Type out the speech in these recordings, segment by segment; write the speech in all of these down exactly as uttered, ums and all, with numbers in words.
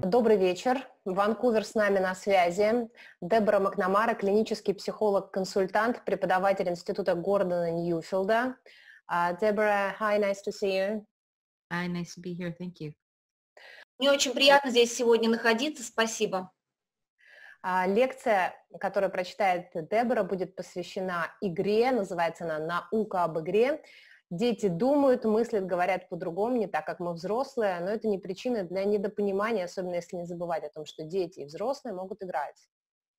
Добрый вечер. Ванкувер с нами на связи. Дебора Макнамара, клинический психолог-консультант, преподаватель Института Гордона Ньюфилда. Uh, Deborah, hi, nice to see you. Hi, nice to be here. Thank you. Мне очень приятно здесь сегодня находиться. Спасибо. Uh, лекция, которую прочитает Дебора, будет посвящена игре. Называется она «Наука об игре». Дети думают, мыслят, говорят по-другому, не так, как мы взрослые, но это не причина для недопонимания, особенно если не забывать о том, что дети и взрослые могут играть.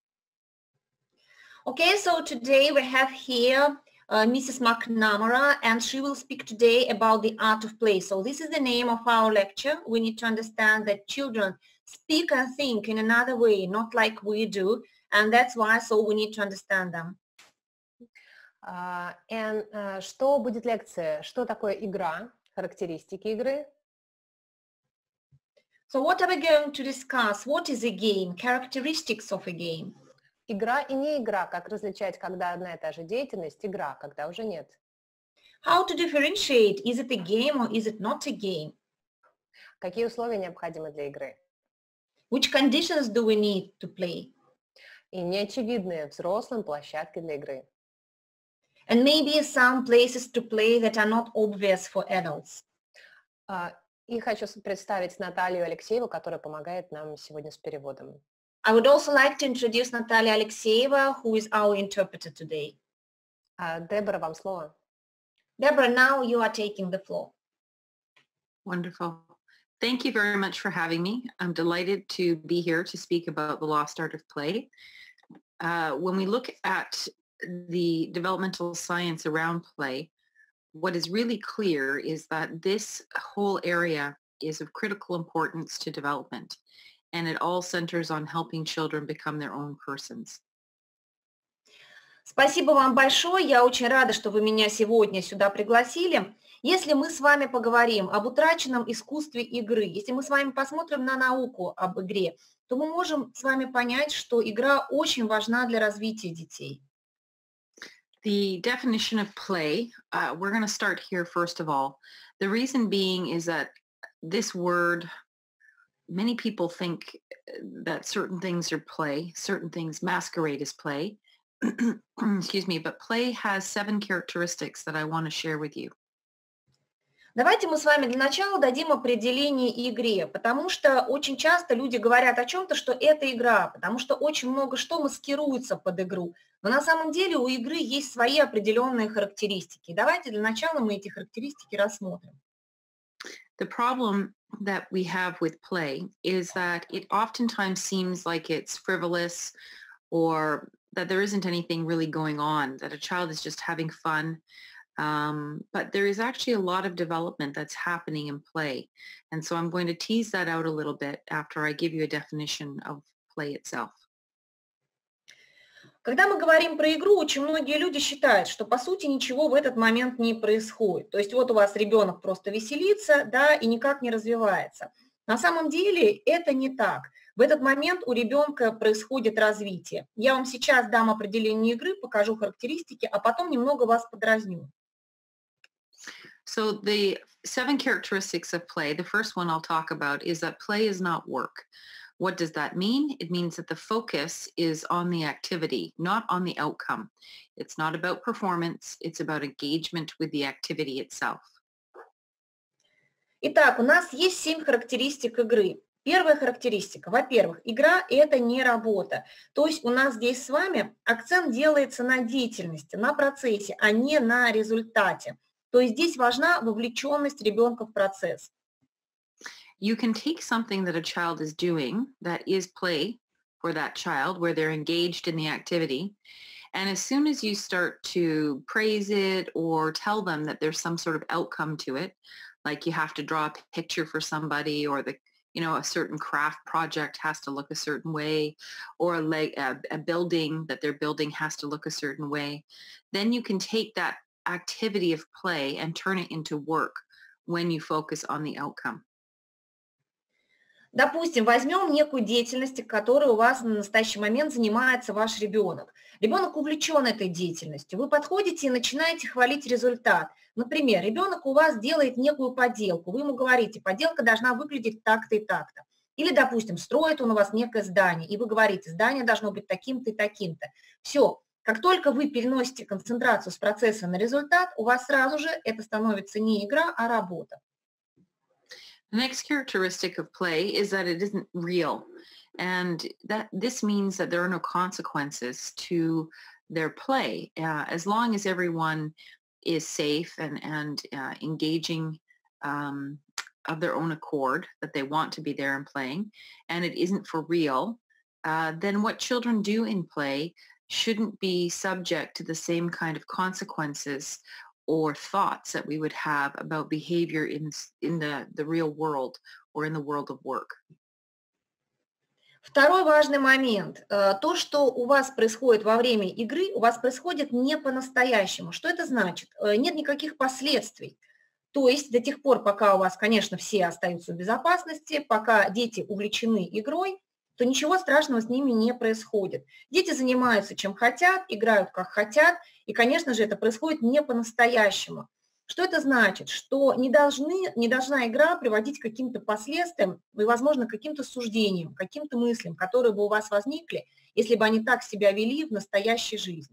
Okay, so today we have here uh, Missus McNamara, and she will speak today about the art of play. So this is the name of our lecture. We need to understand that children speak and think in another way, not like we do, and that's why, so we need to understand them. Uh, and, uh, что будет лекция? Что такое игра? Характеристики игры? So what are we going to discuss? What is a game? Characteristics of a game. Игра и не игра. Как различать, когда одна и та же деятельность, игра, когда уже нет? How to differentiate? Is it a game or is it not a game? Какие условия необходимы для игры? Which conditions do we need to play? И неочевидные взрослым площадки для игры. And maybe some places to play that are not obvious for adults. Uh, и хочу представить Наталью Алексееву, которая помогает нам сегодня с переводом. I would also like to introduce Natalia Alexeyeva, who is our interpreter today. Uh, Дебора, вам слово. Deborah, now you are taking the floor. Wonderful. Thank you very much for having me. I'm delighted to be here to speak about the lost art of play. Uh, when we look at the developmental science around play, what is really clear is that this whole area is of critical importance to development, and it all centers on helping children become their own persons. Спасибо вам большое. Я очень рада, что вы меня сегодня сюда пригласили. Если мы с вами поговорим об утраченном искусстве игры, если мы с вами посмотрим на науку об игре, то мы можем с вами понять, что игра очень важна для развития детей. The definition of play, uh, we're going to start here first of all. The reason being is that this word, many people think that certain things are play, certain things masquerade as play. Excuse me, but play has seven characteristics that I want to share with you. Давайте мы с вами для начала дадим определение игре, потому что очень часто люди говорят о чем-то, что это игра, потому что очень много что маскируется под игру. Но на самом деле у игры есть свои определенные характеристики. Давайте для начала мы эти характеристики рассмотрим. The problem that we have with play is that it oftentimes seems like it's frivolous or that there isn't anything really going on, that a child is just having fun. Um, but there is actually a lot of development that's happening in play. And so I'm going to tease that out a little bit after I give you a definition of play itself. Когда мы говорим про игру, очень многие люди считают, что по сути ничего в этот момент не происходит. То есть вот у вас ребенок просто веселится, да, и никак не развивается. На самом деле это не так. В этот момент у ребенка происходит развитие. Я вам сейчас дам определение игры, покажу характеристики, а потом немного вас подразню. So the seven characteristics of play, the first one I'll talk about is that play is not work. What does that mean? It means that the focus is on the activity, not on the outcome. It's not about performance. It's about engagement with the activity itself. Итак, у нас есть семь характеристик игры. Первая характеристика. Во-первых, игра – это не работа. То есть у нас здесь с вами акцент делается на деятельности, на процессе, а не на результате. То есть здесь важна вовлеченность ребенка в процесс. You can take something that a child is doing that is play for that child, where they're engaged in the activity, and as soon as you start to praise it or tell them that there's some sort of outcome to it, like you have to draw a picture for somebody, or the you know, a certain craft project has to look a certain way, or like a, a building that they're building has to look a certain way, then you can take that activity of play and turn it into work when you focus on the outcome. Допустим, возьмем некую деятельность, которой у вас на настоящий момент занимается ваш ребенок. Ребенок увлечен этой деятельностью. Вы подходите и начинаете хвалить результат. Например, ребенок у вас делает некую поделку. Вы ему говорите, поделка должна выглядеть так-то и так-то. Или, допустим, строит он у вас некое здание, и вы говорите, здание должно быть таким-то и таким-то. Все, как только вы переносите концентрацию с процесса на результат, у вас сразу же это становится не игра, а работа. The next characteristic of play is that it isn't real. And that this means that there are no consequences to their play. Uh, as long as everyone is safe and, and uh, engaging um, of their own accord, that they want to be there and playing, and it isn't for real, uh, then what children do in play shouldn't be subject to the same kind of consequences or thoughts that we would have about behavior in, in the, the real world or in the world of work. Второй важный момент. То, что у вас происходит во время игры, у вас происходит не по-настоящему. Что это значит? Нет никаких последствий. То есть до тех пор, пока у вас, конечно, все остаются в безопасности, пока дети увлечены игрой, то ничего страшного с ними не происходит. Дети занимаются чем хотят, играют как хотят, и, конечно же, это происходит не по-настоящему. Что это значит? Что не, должны, не должна игра приводить к каким-то последствиям и, возможно, к каким-то суждениям, к каким-то мыслям, которые бы у вас возникли, если бы они так себя вели в настоящей жизни.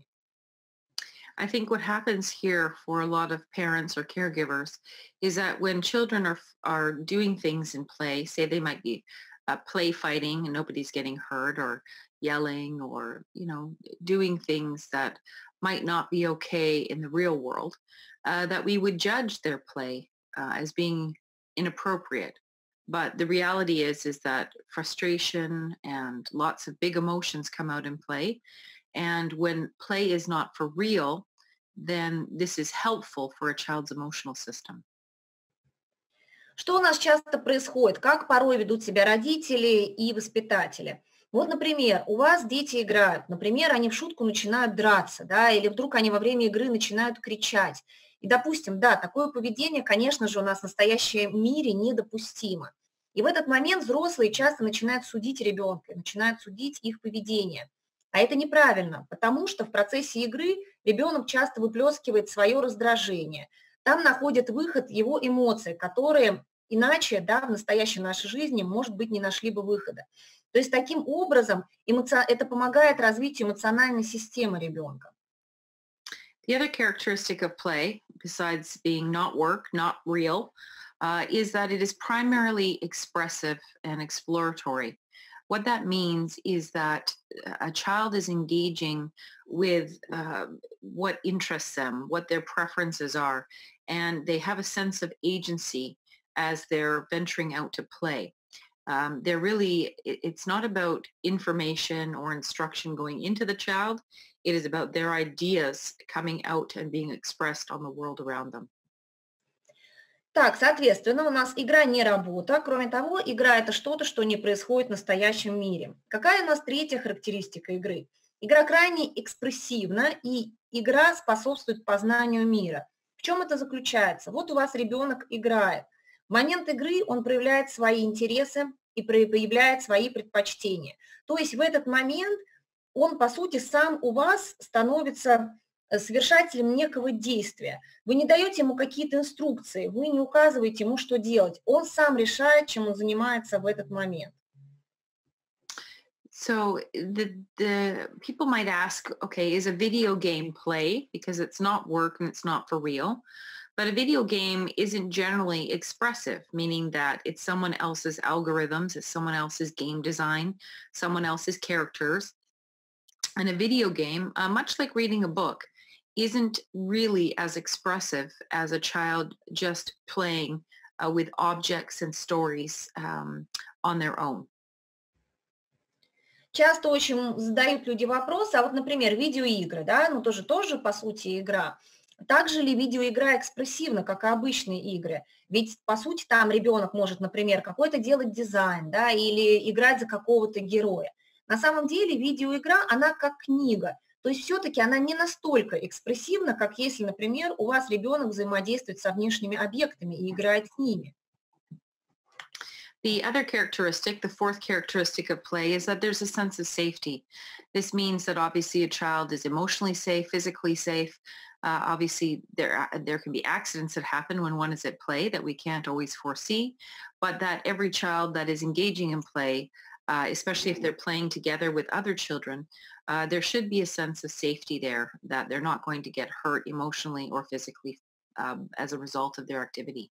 I think what happens here for a lot of parents or caregivers is that when children are, are doing things in play, say they might be uh, play fighting and nobody's getting hurt, or yelling, or, you know, doing things that might not be okay in the real world, uh, that we would judge their play uh, as being inappropriate. But the reality is, is that frustration and lots of big emotions come out in play. And when play is not for real, then this is helpful for a child's emotional system. Что у нас часто происходит? Как порой ведут себя родители и воспитатели? Вот, например, у вас дети играют, например, они в шутку начинают драться, да, или вдруг они во время игры начинают кричать. И, допустим, да, такое поведение, конечно же, у нас в настоящем мире недопустимо. И в этот момент взрослые часто начинают судить ребенка, начинают судить их поведение. А это неправильно, потому что в процессе игры ребенок часто выплескивает свое раздражение. Там находит выход его эмоции, которые иначе, да, в настоящей нашей жизни, может быть, не нашли бы выхода. То есть таким образом эмоци... это помогает развитию эмоциональной системы ребенка. The other characteristic of play, besides being not work, not real, uh, is that it is primarily expressive and exploratory. What that means is that a child is engaging with uh, what interests them, what their preferences are, and they have a sense of agency as they're venturing out to play. Um, they're really, it, it's not about information or instruction going into the child. It is about their ideas coming out and being expressed on the world around them. Так, соответственно, у нас игра не работа. Кроме того, игра – это что-то, что не происходит в настоящем мире. Какая у нас третья характеристика игры? Игра крайне экспрессивна, и игра способствует познанию мира. В чем это заключается? Вот у вас ребенок играет. В момент игры он проявляет свои интересы и проявляет свои предпочтения. То есть в этот момент он, по сути, сам у вас становится совершателем некого действия. Вы не даете ему какие-то инструкции, вы не указываете ему, что делать. Он сам решает, чем он занимается в этот момент. So the, the people might ask, okay, is a video game play? Because it's not work and it's not for real. But a video game isn't generally expressive, meaning that it's someone else's algorithms, it's someone else's game design, someone else's characters. And a video game, uh, much like reading a book, isn't really as expressive as a child just playing uh, with objects and stories um, on their own. Часто очень задают люди вопрос, а вот, например, видеоигры, да, ну тоже, тоже по сути игра. Также ли видеоигра экспрессивна, как и обычные игры? Ведь, по сути, там ребенок может, например, какой-то делать дизайн, да, или играть за какого-то героя. На самом деле видеоигра, она как книга. То есть все-таки она не настолько экспрессивна, как если, например, у вас ребенок взаимодействует со внешними объектами и играет с ними. The other characteristic, the fourth characteristic of play, is that there's a sense of safety. This means that obviously a child is emotionally safe, physically safe. Uh, obviously, there there can be accidents that happen when one is at play that we can't always foresee, but that every child that is engaging in play, uh, especially if they're playing together with other children, uh, there should be a sense of safety there, that they're not going to get hurt emotionally or physically um, as a result of their activity.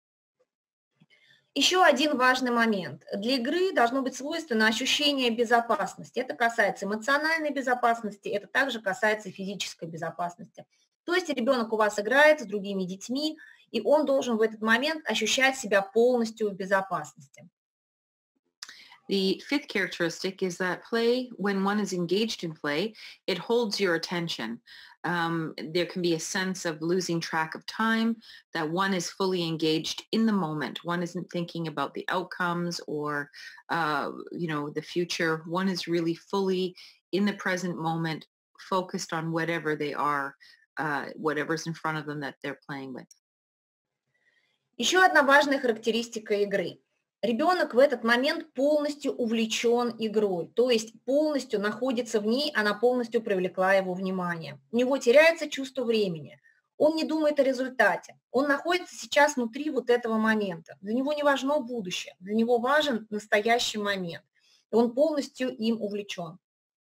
Еще один важный момент. Для игры должно быть свойственно ощущение безопасности. Это касается эмоциональной безопасности, это также касается физической безопасности. То есть ребенок у вас играет с другими детьми, и он должен в этот момент ощущать себя полностью в безопасности. The fifth characteristic is that play, when one is engaged in play, it holds your attention. Um, there can be a sense of losing track of time, that one is fully engaged in the moment. One isn't thinking about the outcomes or, uh, you know, the future. One is really fully in the present moment, focused on whatever they are, uh, whatever's in front of them that they're playing with. Еще одна важная характеристика игры. Ребенок в этот момент полностью увлечен игрой, то есть полностью находится в ней, она полностью привлекла его внимание. У него теряется чувство времени, он не думает о результате, он находится сейчас внутри вот этого момента. Для него не важно будущее, для него важен настоящий момент, и он полностью им увлечен.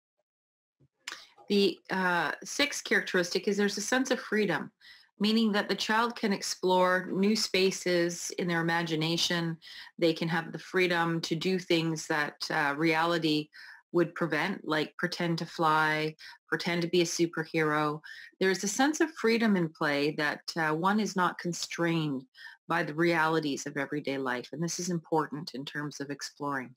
The uh, sixth characteristic is there's a sense of freedom, meaning that the child can explore new spaces in their imagination. They can have the freedom to do things that uh, reality would prevent, like pretend to fly, pretend to be a superhero. There's a sense of freedom in play that uh, one is not constrained by the realities of everyday life. And this is important in terms of exploring.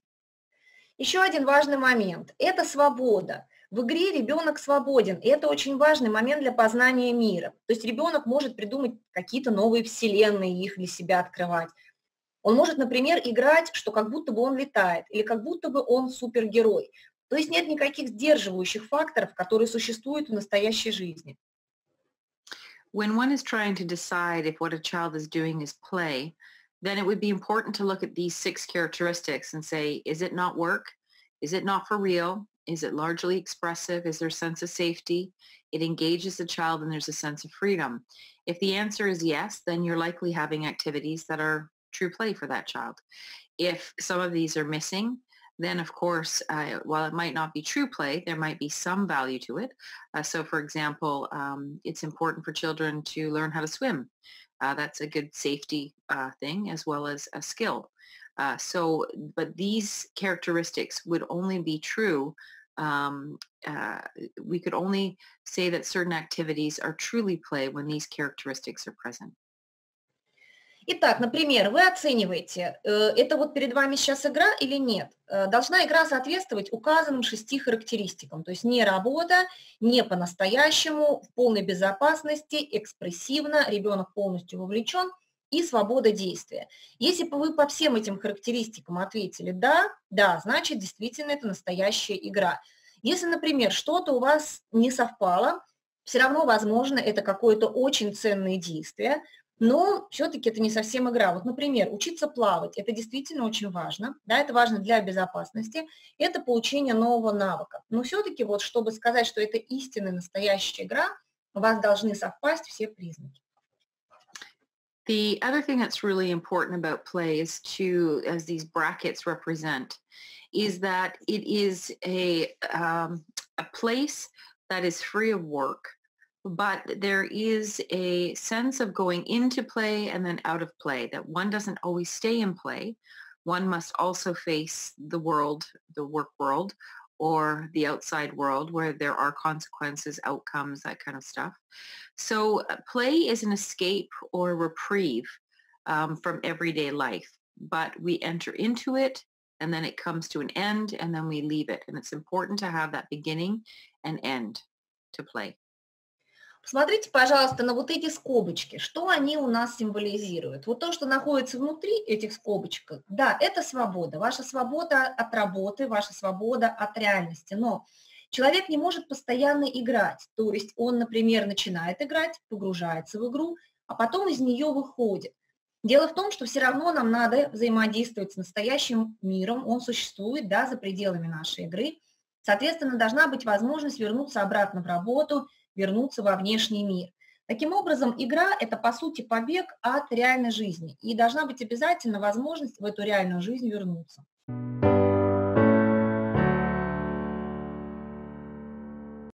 Еще один важный момент – это свобода. В игре ребенок свободен, и это очень важный момент для познания мира. То есть ребенок может придумать какие-то новые вселенные, их для себя открывать. Он может, например, играть, что как будто бы он летает, или как будто бы он супергерой. То есть нет никаких сдерживающих факторов, которые существуют в настоящей жизни. When one is trying to decide if what a child is doing is play, then it would be important to look at these six characteristics and say, is it not work? Is it not for real? Is it largely expressive? Is there a sense of safety? It engages the child and there's a sense of freedom. If the answer is yes, then you're likely having activities that are true play for that child. If some of these are missing, then of course, uh, while it might not be true play, there might be some value to it. Uh, so for example, um, it's important for children to learn how to swim. Uh, that's a good safety uh, thing as well as a skill. Uh, so, but these characteristics would only be true. Um, uh, we could only say that certain activities are truly play when these characteristics are present. Итак, например, вы оцениваете, это вот перед вами сейчас игра или нет. Должна игра соответствовать указанным шести характеристикам, то есть не работа, не по-настоящему, в полной безопасности, экспрессивно, ребенок полностью вовлечен и свобода действия. Если бы вы по всем этим характеристикам ответили «да», да, значит, действительно это настоящая игра. Если, например, что-то у вас не совпало, все равно, возможно, это какое-то очень ценное действие, но все-таки это не совсем игра. Вот, например, учиться плавать – это действительно очень важно, да, это важно для безопасности, это получение нового навыка. Но все-таки, вот, чтобы сказать, что это истинная настоящая игра, у вас должны совпасть все признаки. The other thing that's really important about play is to, as these brackets represent, is that it is a, um, a place that is free of work, but there is a sense of going into play and then out of play, that one doesn't always stay in play. One must also face the world, the work world, or the outside world where there are consequences, outcomes, that kind of stuff. So uh, play is an escape or reprieve um, from everyday life, but we enter into it and then it comes to an end and then we leave it. And it's important to have that beginning and end to play. Посмотрите, пожалуйста, на вот эти скобочки, что они у нас символизируют. Вот то, что находится внутри этих скобочек, да, это свобода, ваша свобода от работы, ваша свобода от реальности, но человек не может постоянно играть, то есть он, например, начинает играть, погружается в игру, а потом из нее выходит. Дело в том, что все равно нам надо взаимодействовать с настоящим миром, он существует, да, за пределами нашей игры. Соответственно, должна быть возможность вернуться обратно в работу, вернуться во внешний мир. Таким образом, игра – это, по сути, побег от реальной жизни, и должна быть обязательно возможность в эту реальную жизнь вернуться.